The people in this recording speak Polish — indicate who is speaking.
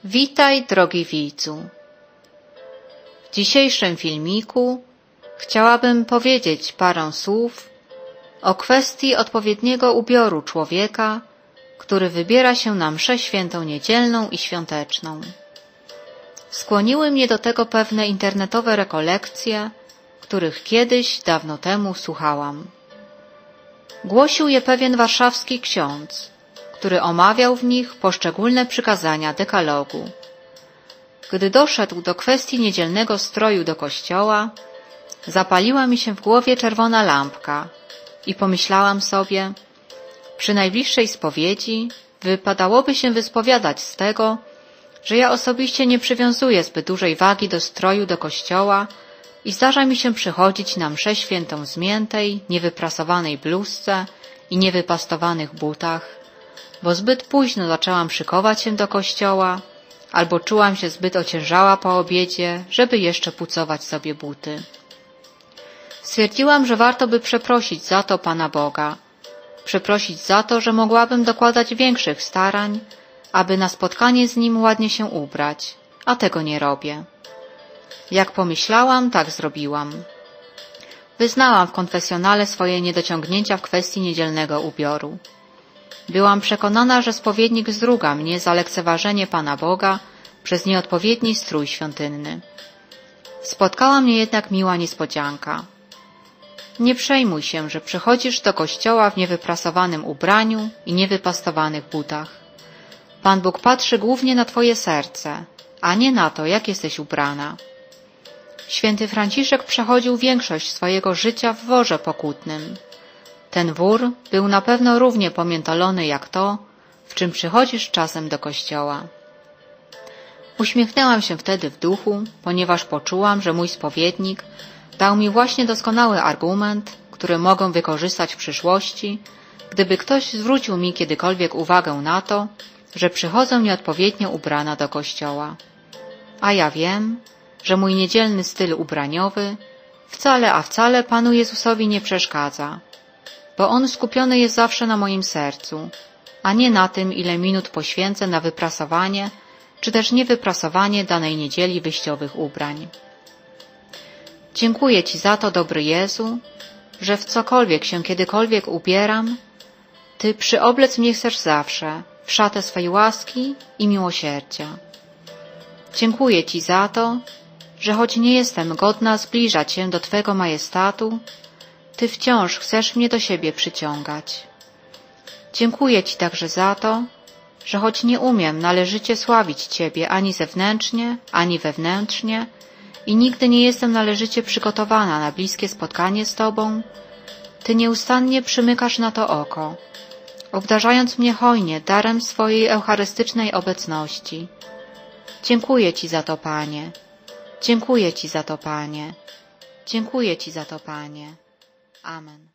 Speaker 1: Witaj, drogi widzu. W dzisiejszym filmiku chciałabym powiedzieć parę słów o kwestii odpowiedniego ubioru człowieka, który wybiera się na mszę świętą niedzielną i świąteczną. Skłoniły mnie do tego pewne internetowe rekolekcje, których kiedyś, dawno temu słuchałam. Głosił je pewien warszawski ksiądz, który omawiał w nich poszczególne przykazania dekalogu. Gdy doszedł do kwestii niedzielnego stroju do kościoła, zapaliła mi się w głowie czerwona lampka i pomyślałam sobie, przy najbliższej spowiedzi wypadałoby się wyspowiadać z tego, że ja osobiście nie przywiązuję zbyt dużej wagi do stroju do kościoła i zdarza mi się przychodzić na mszę świętą w zmiętej, niewyprasowanej bluzce i niewypastowanych butach, bo zbyt późno zaczęłam szykować się do kościoła, albo czułam się zbyt ociężała po obiedzie, żeby jeszcze pucować sobie buty. Stwierdziłam, że warto by przeprosić za to Pana Boga, przeprosić za to, że mogłabym dokładać większych starań, aby na spotkanie z Nim ładnie się ubrać, a tego nie robię. Jak pomyślałam, tak zrobiłam. Wyznałam w konfesjonale swoje niedociągnięcia w kwestii niedzielnego ubioru. Byłam przekonana, że spowiednik zruga mnie za lekceważenie Pana Boga przez nieodpowiedni strój świątynny. Spotkała mnie jednak miła niespodzianka. Nie przejmuj się, że przychodzisz do kościoła w niewyprasowanym ubraniu i niewypastowanych butach. Pan Bóg patrzy głównie na twoje serce, a nie na to, jak jesteś ubrana. Święty Franciszek przechodził większość swojego życia w worze pokutnym. Ten wór był na pewno równie pomiętolony jak to, w czym przychodzisz czasem do kościoła. Uśmiechnęłam się wtedy w duchu, ponieważ poczułam, że mój spowiednik dał mi właśnie doskonały argument, który mogę wykorzystać w przyszłości, gdyby ktoś zwrócił mi kiedykolwiek uwagę na to, że przychodzę nieodpowiednio ubrana do kościoła. A ja wiem, że mój niedzielny styl ubraniowy wcale Panu Jezusowi nie przeszkadza, bo On skupiony jest zawsze na moim sercu, a nie na tym, ile minut poświęcę na wyprasowanie, czy też niewyprasowanie danej niedzieli wyjściowych ubrań. Dziękuję Ci za to, dobry Jezu, że w cokolwiek się kiedykolwiek ubieram, Ty przyoblec mnie chcesz zawsze w szatę swej łaski i miłosierdzia. Dziękuję Ci za to, że choć nie jestem godna zbliżać się do Twego majestatu, Ty wciąż chcesz mnie do siebie przyciągać. Dziękuję Ci także za to, że choć nie umiem należycie sławić Ciebie ani zewnętrznie, ani wewnętrznie i nigdy nie jestem należycie przygotowana na bliskie spotkanie z Tobą, Ty nieustannie przymykasz na to oko, obdarzając mnie hojnie darem swojej eucharystycznej obecności. Dziękuję Ci za to, Panie. Dziękuję Ci za to, Panie. Dziękuję Ci za to, Panie. Amen.